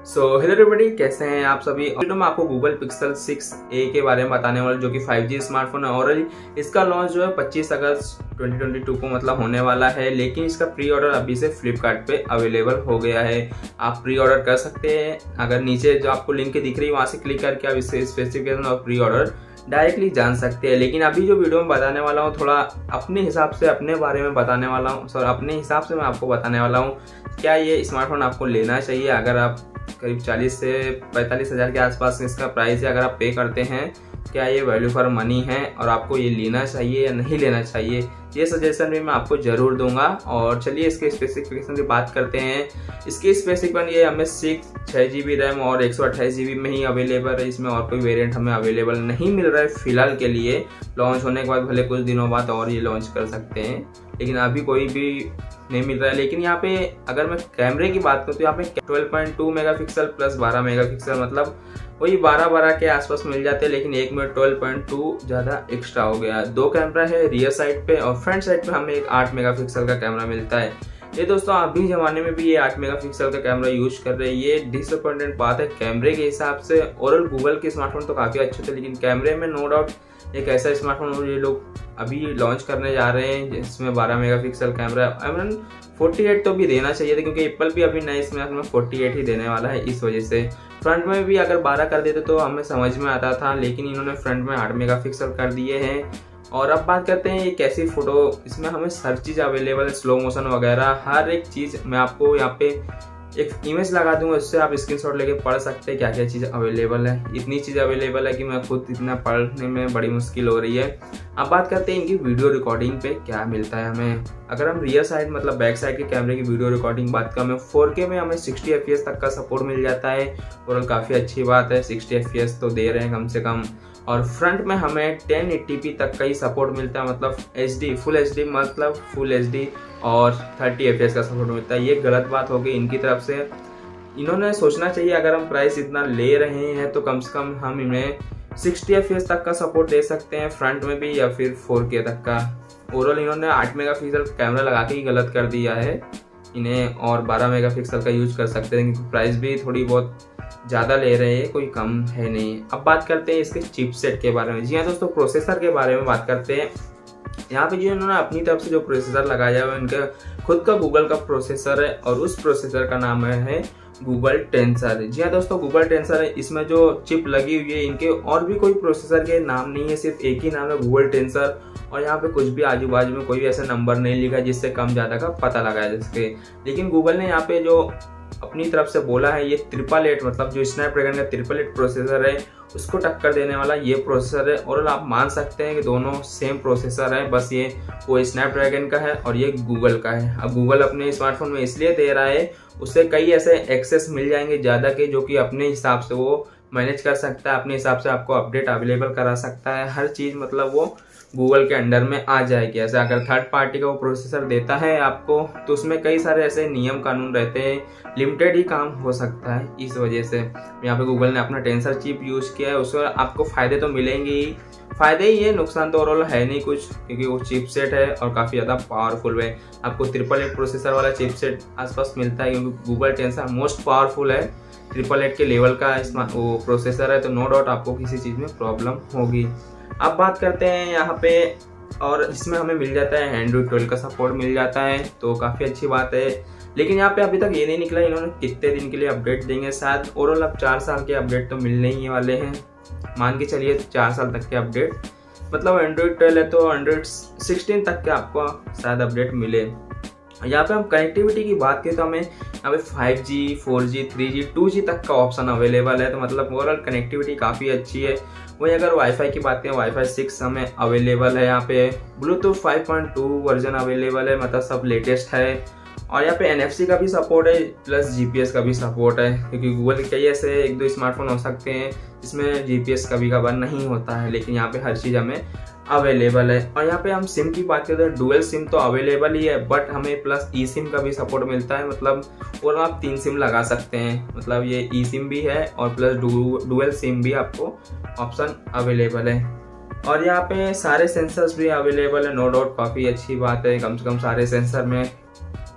Hello everybody, कैसे हैं आप सभी। वीडियो में आपको गूगल पिक्सल 6a के बारे में बताने वाला, जो कि 5G स्मार्टफोन है और इसका लॉन्च जो है 25 अगस्त 2022 को मतलब होने वाला है। लेकिन इसका प्री ऑर्डर अभी से फ्लिपकार्ट पे अवेलेबल हो गया है। आप प्री ऑर्डर कर सकते हैं। अगर नीचे जो आपको लिंक दिख रही है वहाँ से क्लिक करके आप इससे स्पेसिफिकेशन और प्री ऑर्डर डायरेक्टली जान सकते हैं। लेकिन अभी जो वीडियो में बताने वाला हूँ थोड़ा अपने हिसाब से अपने बारे में बताने वाला हूँ, सर अपने हिसाब से मैं आपको बताने वाला हूँ क्या ये स्मार्टफोन आपको लेना चाहिए। अगर आप करीब 40 से 45 हज़ार के आसपास इसका प्राइस है, अगर आप पे करते हैं, क्या ये वैल्यू फॉर मनी है और आपको ये लेना चाहिए या नहीं लेना चाहिए, ये सजेशन भी मैं आपको जरूर दूंगा। और चलिए इसके स्पेसिफिकेशन की बात करते हैं। इसकी स्पेसिफिकेशन ये हमें 6 GB रैम और 128 GB में ही अवेलेबल है। इसमें और कोई वेरिएंट हमें अवेलेबल नहीं मिल रहा है फिलहाल के लिए। लॉन्च होने के बाद भले कुछ दिनों बाद और ये लॉन्च कर सकते हैं, लेकिन अभी कोई भी नहीं मिल रहा है। लेकिन यहाँ पे अगर मैं कैमरे की बात करूँ तो यहाँ पे 12.2 मेगापिक्सल प्लस 12 मेगापिक्सल, मतलब वही 12 के आसपास मिल जाते हैं। लेकिन एक में 12.2 ज़्यादा एक्स्ट्रा हो गया। 2 कैमरा है रियर साइड पे और फ्रंट साइड पे हमें एक 8 मेगापिक्सल का कैमरा मिलता है। ये दोस्तों अभी जमाने में भी ये 8 मेगापिक्सल का कैमरा यूज कर रहे हैं। ये डिसअपॉइंटेड बात है कैमरे के हिसाब से। ओवरऑल गूगल के स्मार्टफोन तो काफ़ी अच्छे थे, लेकिन कैमरे में नो डाउट एक ऐसा स्मार्टफोन ये लोग अभी लॉन्च करने जा रहे हैं जिसमें 12 मेगापिक्सल कैमरा है। 48 तो भी देना चाहिए था, क्योंकि एप्पल भी अभी नए स्मार्टफोन में 48 ही देने वाला है। इस वजह से फ्रंट में भी अगर 12 कर देते तो हमें समझ में आता था, लेकिन इन्होंने फ्रंट में 8 मेगापिक्सल कर दिए हैं। और अब बात करते हैं ये कैसी फोटो, इसमें हमें हर चीज़ अवेलेबल है, स्लो मोशन वगैरह हर एक चीज़। मैं आपको यहाँ पे एक इमेज लगा दूंगा, उससे आप स्क्रीनशॉट लेके पढ़ सकते हैं क्या क्या चीज़ अवेलेबल है। इतनी चीज़ अवेलेबल है कि मैं खुद इतना पढ़ने में बड़ी मुश्किल हो रही है। अब बात करते हैं इनकी वीडियो रिकॉर्डिंग पे क्या मिलता है हमें। अगर हम रियर साइड मतलब बैक साइड के कैमरे की वीडियो रिकॉर्डिंग बात करें, हमें 4K में हमें 60 FPS तक का सपोर्ट मिल जाता है। और काफ़ी अच्छी बात है, 60 FPS तो दे रहे हैं कम से कम। और फ्रंट में हमें 1080p तक का ही सपोर्ट मिलता है, मतलब HD फुल HD मतलब फुल HD और 30 FPS का सपोर्ट मिलता है। ये गलत बात होगी इनकी तरफ से। इन्होंने सोचना चाहिए अगर हम प्राइस इतना ले रहे हैं तो कम से कम हम इन्हें 60 FPS तक का सपोर्ट दे सकते हैं फ्रंट में भी, या फिर 4K तक का। ओवरऑल इन्होंने 8 मेगापिक्सल कैमरा लगा के ही गलत कर दिया है इन्हें, और 12 मेगापिक्सल का यूज कर सकते हैं, क्योंकि प्राइस भी थोड़ी बहुत ज़्यादा ले रहे हैं, कोई कम है नहीं। अब बात करते हैं इसके चिपसेट के बारे में। जी हाँ दोस्तों, प्रोसेसर के बारे में बात करते हैं। यहाँ पे जो इन्होंने अपनी तरफ से जो प्रोसेसर लगाया है इनका खुद का गूगल का प्रोसेसर है, और उस प्रोसेसर का नाम है गूगल टेंसर। जी हाँ दोस्तों, गूगल टेंसर है। इसमें जो चिप लगी हुई है इनके और भी कोई प्रोसेसर के नाम नहीं है, सिर्फ एक ही नाम है गूगल टेंसर। और यहाँ पे कुछ भी आजू बाजू में कोई भी ऐसा नंबर नहीं लिखा जिससे कम ज़्यादा का पता लगाया जा सके। लेकिन गूगल ने यहाँ पे जो अपनी तरफ से बोला है, ये 888 मतलब जो स्नैपड्रैगन का 888 प्रोसेसर है उसको टक्कर देने वाला ये प्रोसेसर है। और आप मान सकते हैं कि दोनों सेम प्रोसेसर है, बस ये वो स्नैपड्रैगन का है और ये गूगल का है। अब गूगल अपने स्मार्टफोन में इसलिए दे रहा है, उससे कई ऐसे एक्सेस मिल जाएंगे ज़्यादा के, जो कि अपने हिसाब से वो मैनेज कर सकता है, अपने हिसाब से आपको अपडेट अवेलेबल करा सकता है। हर चीज़ मतलब वो गूगल के अंडर में आ जाएगी। ऐसा अगर थर्ड पार्टी का वो प्रोसेसर देता है आपको, तो उसमें कई सारे ऐसे नियम कानून रहते हैं, लिमिटेड ही काम हो सकता है। इस वजह से यहाँ पे गूगल ने अपना टेंसर चिप यूज़ किया है। उसमें आपको फ़ायदे तो मिलेंगे ही, फ़ायदे ही है, नुकसान तो ओवरऑल है नहीं कुछ, क्योंकि वो चिपसेट है और काफ़ी ज़्यादा पावरफुल है। आपको 888 प्रोसेसर वाला चिपसेट आसपास मिलता है, क्योंकि गूगल टेंसर मोस्ट पावरफुल है, 888 के लेवल का वो प्रोसेसर है। तो नो डाउट आपको किसी चीज़ में प्रॉब्लम होगी। अब बात करते हैं यहाँ पे, और इसमें हमें मिल जाता है एंड्रॉइड 12 का सपोर्ट मिल जाता है, तो काफ़ी अच्छी बात है। लेकिन यहाँ पे अभी तक ये नहीं निकला इन्होंने कितने दिन के लिए अपडेट देंगे। शायद ओवरऑल अब 4 साल के अपडेट तो मिलने ही वाले हैं, मान के चलिए 4 साल तक के अपडेट। मतलब एंड्रॉइड 12 है तो एंड्रॉइड 16 तक के आपको शायद अपडेट मिले। यहाँ पे हम कनेक्टिविटी की बात करें तो हमें यहाँ पे 5G, 4G, 3G, 2G तक का ऑप्शन अवेलेबल है। तो मतलब ओवरऑल कनेक्टिविटी काफ़ी अच्छी है। वहीं अगर वाईफाई की बात करें, वाईफाई 6 हमें अवेलेबल है। यहाँ पे ब्लूटूथ 5.2 वर्जन अवेलेबल है, मतलब सब लेटेस्ट है। और यहाँ पे NFC का भी सपोर्ट है, प्लस GPS का भी सपोर्ट है, क्योंकि गूगल के कई ऐसे 1-2 स्मार्टफोन हो सकते हैं जिसमें GPS कभी कभार नहीं होता है, लेकिन यहाँ पे हर चीज़ हमें अवेलेबल है। और यहाँ पे हम सिम की बात करें तो डुअल सिम तो अवेलेबल ही है, बट हमें प्लस ई सिम का भी सपोर्ट मिलता है, मतलब और आप 3 सिम लगा सकते हैं। मतलब ये ई सिम भी है और प्लस डुअल सिम भी आपको ऑप्शन अवेलेबल है। और यहाँ पे सारे सेंसर्स भी अवेलेबल है, नो डाउट काफ़ी अच्छी बात है। कम से कम सारे सेंसर में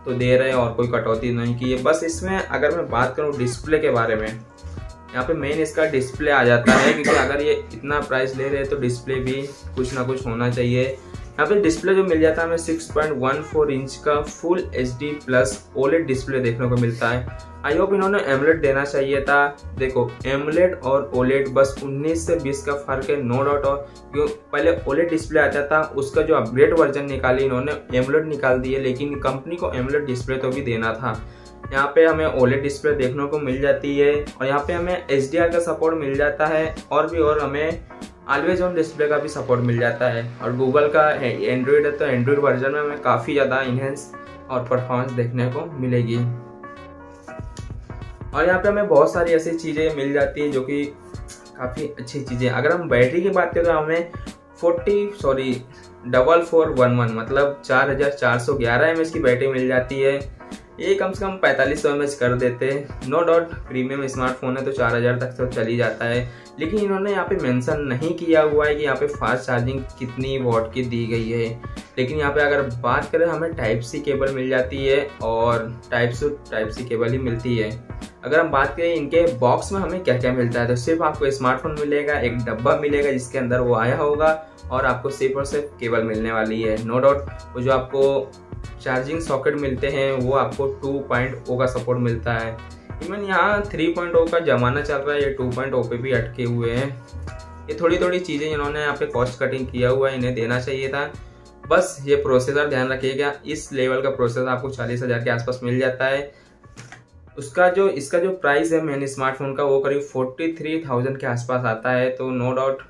तो दे रहे हैं और कोई कटौती नहीं की है। बस इसमें अगर मैं बात करूँ डिस्प्ले के बारे में, यहाँ पे मेन इसका डिस्प्ले आ जाता है, क्योंकि अगर ये इतना प्राइस ले रहे हैं तो डिस्प्ले भी कुछ ना कुछ होना चाहिए। यहाँ पे डिस्प्ले जो मिल जाता है हमें 6.14 इंच का full HD plus OLED display देखने को मिलता है। आई होप इन्होंने एमोलेड देना चाहिए था। देखो एमोलेड और OLED बस 19 से 20 का फर्क है, नो डाउट। और क्यों पहले OLED डिस्प्ले आता था, उसका जो अपग्रेड वर्जन निकाली इन्होंने एमोलेड निकाल दिए, लेकिन कंपनी को एमोलेड डिस्प्ले तो भी देना था। यहाँ पे हमें OLED डिस्प्ले देखने को मिल जाती है और यहाँ पे हमें HDR का सपोर्ट मिल जाता है और हमें ऑलवेज ऑन डिस्प्ले का भी सपोर्ट मिल जाता है। और गूगल का एंड्रॉयड है तो एंड्रॉयड वर्जन में हमें काफ़ी ज़्यादा इनहेंस और परफॉर्मेंस देखने को मिलेगी। और यहाँ पे हमें बहुत सारी ऐसी चीज़ें मिल जाती है जो कि काफ़ी अच्छी चीज़ें। अगर हम बैटरी की बात करें तो हमें 4411 मतलब 4411 mAh की बैटरी मिल जाती है। ये कम से कम 4500 mAh कर देते हैं। नो डाउट प्रीमियम स्मार्टफोन है तो 4000 तक तो चल ही जाता है, लेकिन इन्होंने यहाँ पे मेंशन नहीं किया हुआ है कि यहाँ पे फास्ट चार्जिंग कितनी वॉट की दी गई है। लेकिन यहाँ पे अगर बात करें हमें टाइप सी केबल मिल जाती है और टाइप सी केबल ही मिलती है। अगर हम बात करें इनके बॉक्स में हमें क्या क्या मिलता है, तो सिर्फ आपको स्मार्टफोन मिलेगा, एक डब्बा मिलेगा जिसके अंदर वो आया होगा और आपको सिर्फ और सिर्फ केबल मिलने वाली है। नो डाउट वो जो आपको चार्जिंग सॉकेट मिलते हैं वो आपको 2.0 का सपोर्ट मिलता है। इवन यहाँ 3.0 का ज़माना चल रहा है, ये 2.0 पे भी अटके हुए हैं। ये थोड़ी थोड़ी चीज़ें इन्होंने यहाँ पे कॉस्ट कटिंग किया हुआ है, इन्हें देना चाहिए था। बस ये प्रोसेसर ध्यान रखिएगा, इस लेवल का प्रोसेसर आपको 40,000 के आसपास मिल जाता है। इसका जो प्राइस है मेन स्मार्टफोन का वो करीब 43,000 के आसपास आता है। तो नो डाउट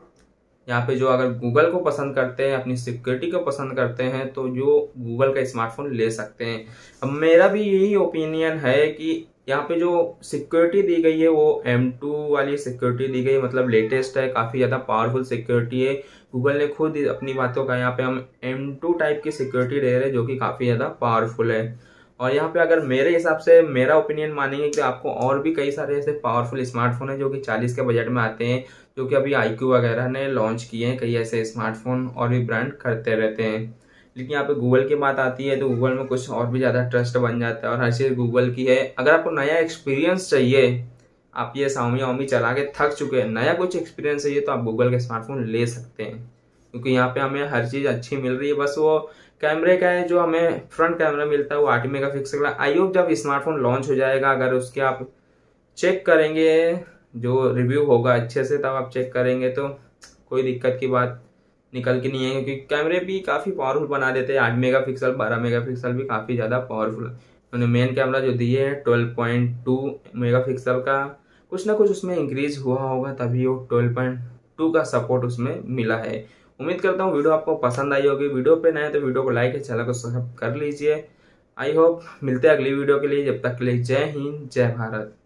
यहाँ पे जो अगर गूगल को पसंद करते हैं, अपनी सिक्योरिटी को पसंद करते हैं, तो जो गूगल का स्मार्टफोन ले सकते हैं। अब मेरा भी यही ओपिनियन है कि यहाँ पे जो सिक्योरिटी दी गई है वो M2 वाली सिक्योरिटी दी गई, मतलब लेटेस्ट है, काफ़ी ज़्यादा पावरफुल सिक्योरिटी है। गूगल ने खुद अपनी बातों का यहाँ पे हम M2 टाइप की सिक्योरिटी दे रहे हैं जो कि काफ़ी ज़्यादा पावरफुल है। और यहाँ पे अगर मेरे हिसाब से मेरा ओपिनियन मानेंगे कि आपको और भी कई सारे ऐसे पावरफुल स्मार्टफोन है जो कि 40 के बजट में आते हैं, जो कि अभी IQ वगैरह ने लॉन्च किए हैं। कई ऐसे स्मार्टफोन और भी ब्रांड करते रहते हैं, लेकिन यहाँ पे गूगल की बात आती है तो गूगल में कुछ और भी ज़्यादा ट्रस्ट बन जाता है और हर चीज़ गूगल की है। अगर आपको नया एक्सपीरियंस चाहिए, आप ये Xiaomi चला के थक चुके हैं, नया कुछ एक्सपीरियंस चाहिए तो आप गूगल के स्मार्टफोन ले सकते हैं, क्योंकि यहाँ पे हमें हर चीज़ अच्छी मिल रही है। बस वो कैमरे का है, जो हमें फ्रंट कैमरा मिलता है वो 8 मेगापिक्सल का। आई होप जब स्मार्टफोन लॉन्च हो जाएगा, अगर उसके आप चेक करेंगे, जो रिव्यू होगा अच्छे से, तब आप चेक करेंगे तो कोई दिक्कत की बात निकल के नहीं है, क्योंकि कैमरे भी काफ़ी पावरफुल बना देते हैं। 8 मेगापिक्सल 12 मेगापिक्सल भी काफ़ी ज़्यादा पावरफुल है। उन्होंने मेन कैमरा जो दिए है 12.2 मेगापिक्सल का, कुछ ना कुछ उसमें इंक्रीज हुआ होगा तभी वो 12.2 का सपोर्ट उसमें मिला है। उम्मीद करता हूँ वीडियो आपको पसंद आई होगी। वीडियो पे नए तो वीडियो को लाइक है, चैनल को सब्सक्राइब कर लीजिए। आई होप मिलते हैं अगली वीडियो के लिए, जब तक के लिए जय हिंद जय भारत।